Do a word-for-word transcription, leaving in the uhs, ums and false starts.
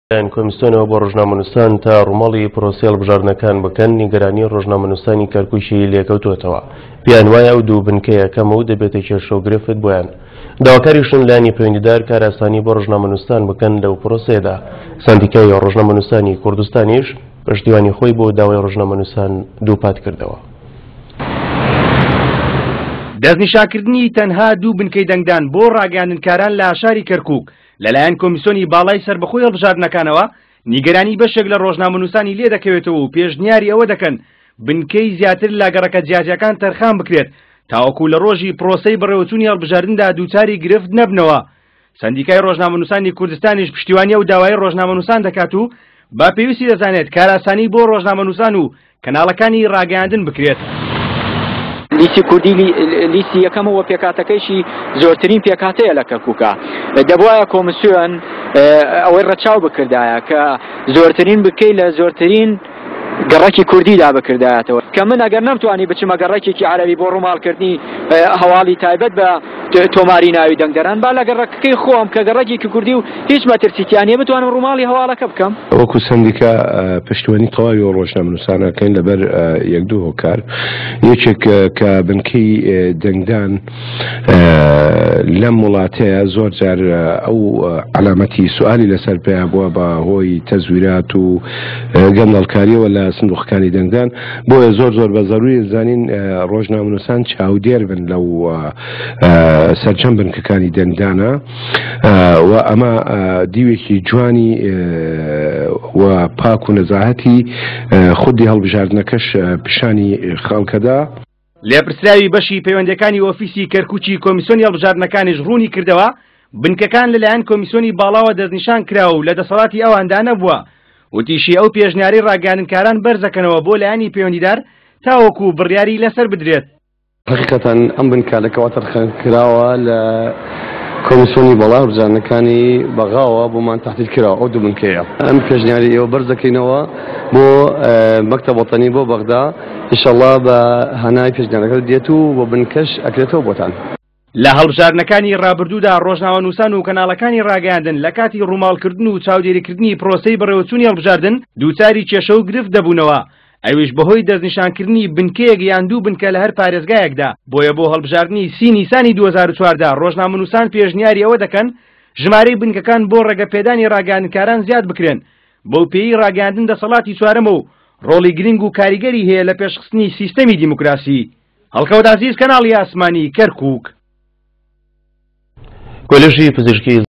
لایەن کۆمیسیۆنەوە بۆ ڕۆژنامەنووسان تا ڕوومەڵی پرۆسەی هەڵبژاردنەکان بکەن نیگەرانی ڕۆژنامەنووسانی کەرکووکی لێکەوتووەتەوە. پێیان وایە ئەو دوو بنکە یەکەمە و دەبێتە کێشەوگرفت بۆیان. داواکاریشن لایەنی پەیوەندیدار کاراسانی بۆ ڕۆژنامەنووسان بکەن لەو پرۆسەیەدا. سەندیکای ڕۆژنامەنووسانی کوردستانیش پشتیوانی خۆی بۆ داوای ڕۆژنامەنووسان دووپات کردەوە. دەستنیشانکردنی تەنها دوو بنکەی دەنگدان بۆ ڕاگەیاندنکاران لە شاری کەرکووک لەلایەن کۆمیسیۆنی باڵای سەربەخۆی هەڵبژاردنەکانەوە نیگەرانی بەشێک لە ڕۆژنامەنووسانی لێ دەکەوێتەوە و پێشنیاری ئەوە دەکەن بنکەی زیاتر لە گەڕەکە جیاجیەکان تەرخان بکرێت تاوەکو لە ڕۆژی پرۆسەی بەڕێوەچوونی هەڵبژاردندا دووچاری گرفت نەبنەوە. سەندیکای ڕۆژنامەنووسانی کوردستانیش پشتیوانی ئەو داوای ڕۆژنامەنووسان دەکات و با پێویستی دەزانێت کاراسانی بۆ ڕۆژنامەنووسان و کەناڵەکانی ڕاگەیاندن بکرێت. لیسی کوردی لیسی یەکەمەوە پێکاتەکەیشی زۆرترین پێکاتەیە لە کەرکووکە. دەبوایە کۆمیسیۆن ئەوەی ڕەچاو بکردایە کە زۆرترین بکەی لە زۆرترین گەڕەکی کوردیدا بکردایەتەوە کە من ئەگەر نەمتوانی بچمە گەڕێکێکی عەرەبی بۆ ڕووماڵکردنی هەواڵی تایبەت بە تۆماری ناوی دەنگدەران با لە گەڕەکەی خۆم کە گەڕێکی کوردی و هیچ مەترسیتیانە بتوانم ڕووماڵی هەواڵەکە بکەم. وەکو سەندیکا پشتیوانی تەواوی و ڕۆژنامەنووسانەکەین لەبەر یەک دوو هۆکار. یەکێک کە بنکەی دەنگدان لەم وڵاتەیە زۆر جار ئەو علامەتی سوالی لەسەر پێیا بووە بە هۆی تەزویرات و گەندەڵکاریەوە لە سندوقەکانی دەنگدان. بۆیە زۆر زۆر بە ضروری زانین ڕۆژنامەنووسان چاودێر بن لەو سەرجەم بنکەکانی دەنگدانە و ئەمە دیوێکی جوانی و پاک و نەزاهەتی خودی هەڵبژاردنەکەش پیشانی خەڵکەدا. لێپرسراوی بەشی پەیوەندیەکانی ئۆفیسی کەرکووکی کۆمیسیۆنی هەڵبژاردنەکانیش ڕوونی کردەوە بنکەکان لەلایەن کۆمیسیۆنی باڵاوە دەستنیشان کراوە و لە دەسەڵاتی ئەواندا نەبووە. وتیشی ئەو پێشنیاری ڕاگەیاندنکاران بەرزەکەنەوە بۆ لایەنی پەیوەندیدار تاوەکو بڕیاری لەسەر بدرێت. حقیقەتەن ئەم بنکە لەکەوە تەرخان کراوە لە کۆمیسیۆنی باڵای هەڵبژاردنەکانی بەغاوە بۆمان تەحتیل کراوە ئەو دوو بنکەیە. ئەم پێشنیاری ئێوە بەرزەکەینەوە بۆ مەکتەب وەتەنی بۆ بەغدا ئینشەڵڵا بە هەنای پێشنیارەکە دێت و بۆ بنکەش ئەکرێتەوە بۆتان. لە هەڵبژاردنەکانی ڕابردوودا ڕۆژنامەنووسان و کەناڵەکانی ڕاگەیاندن لە کاتی ڕووماڵکردن و چاودێریکردنی پرۆسەی بەڕێوەچوونی هەڵبژاردن دووچاری کێشە و گرفت دەبوونەوە. ئەویش بەهۆی دەستنیشانکردنی بنکەیەک یان دوو بنکە لە هەر پارێزگایەکدا. بۆیە بۆ هەڵبژاردننی سی نیسانی دوو هەزار و چواردە ڕۆژنامەنووسان پێشنیاری ئەوە دەکەن ژمارەی بنکەکان بۆ ڕێگەپێدانی ڕاگەیاندنکاران زیاد بکرێن بەو پێی ڕاگەیاندن دەسەڵاتی چوارەمە و ڕۆڵی گرنگ و کاریگەری هەیە لە پێشخستنی سیستەمی دیموکراسی. هەڵکەوت عەزیز، کەناڵی ئاسمانی کەرکووک. کۆلێژی پزیشکی